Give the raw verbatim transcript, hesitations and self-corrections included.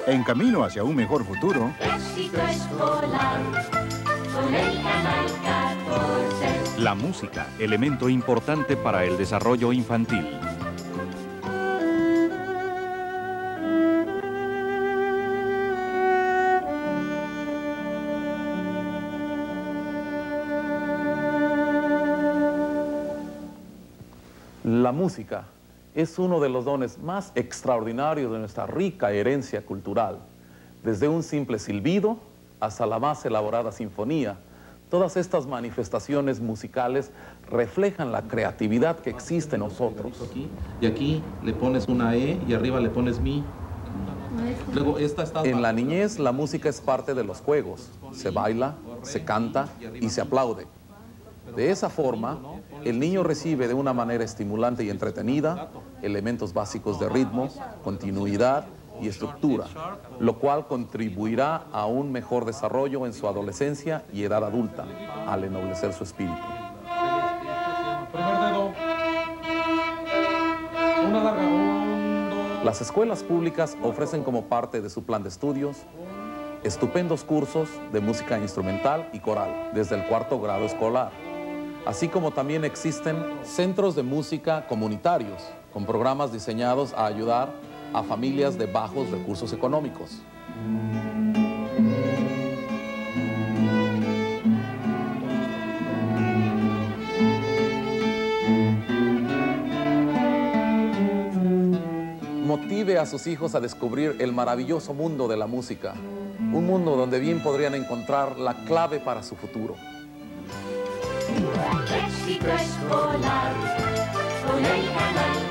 En camino hacia un mejor futuro. Éxito escolar con el Canal catorce. La música, elemento importante para el desarrollo infantil. La música es uno de los dones más extraordinarios de nuestra rica herencia cultural. Desde un simple silbido hasta la más elaborada sinfonía, todas estas manifestaciones musicales reflejan la creatividad que existe en nosotros. Y aquí le pones una E y arriba le pones mi. Luego esta está... En la niñez la música es parte de los juegos. Se baila, se canta y se aplaude. De esa forma, el niño recibe de una manera estimulante y entretenida elementos básicos de ritmo, continuidad y estructura, lo cual contribuirá a un mejor desarrollo en su adolescencia y edad adulta, al ennoblecer su espíritu. Primer dedo. Una larga. Un, dos. Las escuelas públicas ofrecen como parte de su plan de estudios estupendos cursos de música instrumental y coral desde el cuarto grado escolar, así como también existen centros de música comunitarios con programas diseñados a ayudar a familias de bajos recursos económicos. Motive a sus hijos a descubrir el maravilloso mundo de la música, un mundo donde bien podrían encontrar la clave para su futuro. Éxito escolar con el Canal